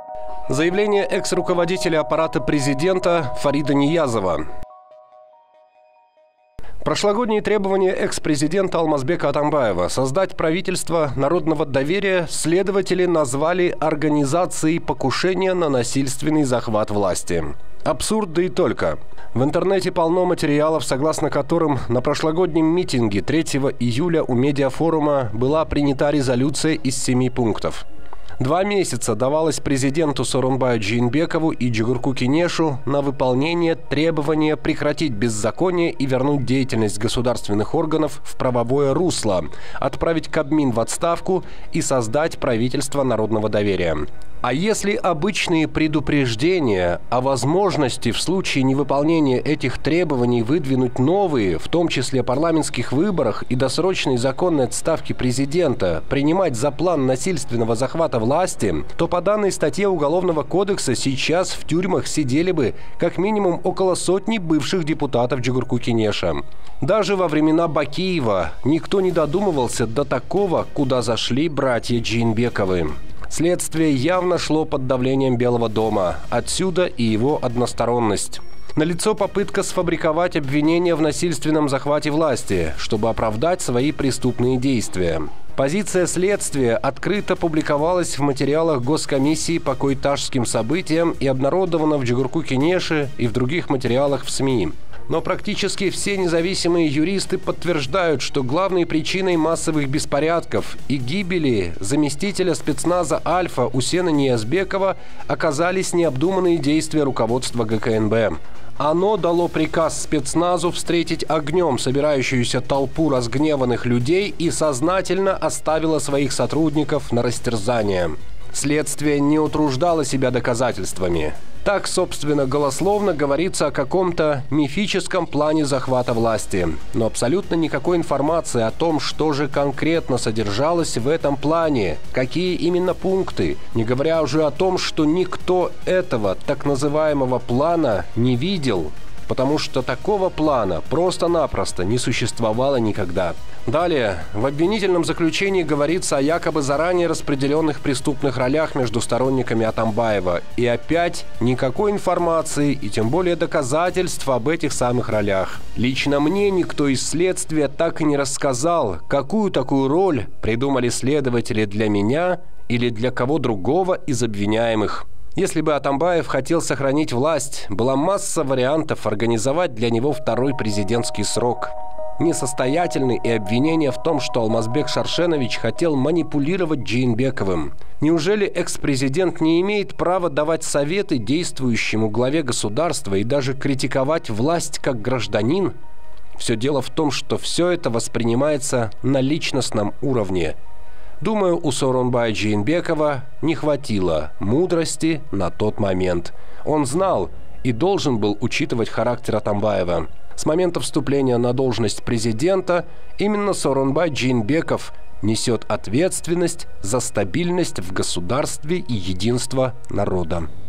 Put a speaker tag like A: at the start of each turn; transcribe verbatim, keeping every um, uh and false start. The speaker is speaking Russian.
A: Заявление экс-руководителя аппарата президента Фарида Ниязова. Прошлогодние требования экс-президента Алмазбека Атамбаева создать правительство народного доверия следователи назвали организацией покушения на насильственный захват власти. Абсурд, да и только. В интернете полно материалов, согласно которым на прошлогоднем митинге третьего июля у медиафорума была принята резолюция из семи пунктов. Два месяца давалось президенту Сооронбаю Джейнбекову и Джугурку Кенешу на выполнение требования прекратить беззаконие и вернуть деятельность государственных органов в правовое русло, отправить Кабмин в отставку и создать правительство народного доверия. А если обычные предупреждения о возможности в случае невыполнения этих требований выдвинуть новые, в том числе парламентских выборах и досрочной законной отставки президента, принимать за план насильственного захвата власти, то по данной статье Уголовного кодекса сейчас в тюрьмах сидели бы как минимум около сотни бывших депутатов Джугурку Кенеша. Даже во времена Бакиева никто не додумывался до такого, куда зашли братья Джейнбековы. Следствие явно шло под давлением Белого дома. Отсюда и его односторонность. Налицо попытка сфабриковать обвинения в насильственном захвате власти, чтобы оправдать свои преступные действия. Позиция следствия открыто публиковалась в материалах Госкомиссии по койтажским событиям и обнародована в Джугурку Кенеше и в других материалах в СМИ. Но практически все независимые юристы подтверждают, что главной причиной массовых беспорядков и гибели заместителя спецназа «Альфа» Усена Ниязбекова оказались необдуманные действия руководства ГКНБ. Оно дало приказ спецназу встретить огнем собирающуюся толпу разгневанных людей и сознательно оставило своих сотрудников на растерзание. Следствие не утруждало себя доказательствами. Так, собственно, голословно говорится о каком-то мифическом плане захвата власти. Но абсолютно никакой информации о том, что же конкретно содержалось в этом плане, какие именно пункты, не говоря уже о том, что никто этого так называемого плана не видел, потому что такого плана просто-напросто не существовало никогда. Далее, в обвинительном заключении говорится о якобы заранее распределенных преступных ролях между сторонниками Атамбаева. И опять никакой информации и тем более доказательств об этих самых ролях. Лично мне никто из следствия так и не рассказал, какую такую роль придумали следователи для меня или для кого другого из обвиняемых. Если бы Атамбаев хотел сохранить власть, была масса вариантов организовать для него второй президентский срок. Несостоятельны и обвинения в том, что Алмазбек Шаршенович хотел манипулировать Джейнбековым. Неужели экс-президент не имеет права давать советы действующему главе государства и даже критиковать власть как гражданин? Все дело в том, что все это воспринимается на личностном уровне. Думаю, у Сооронбая Джейнбекова не хватило мудрости на тот момент. Он знал и должен был учитывать характер Атамбаева. С момента вступления на должность президента именно Сооронбай Джейнбеков несет ответственность за стабильность в государстве и единство народа.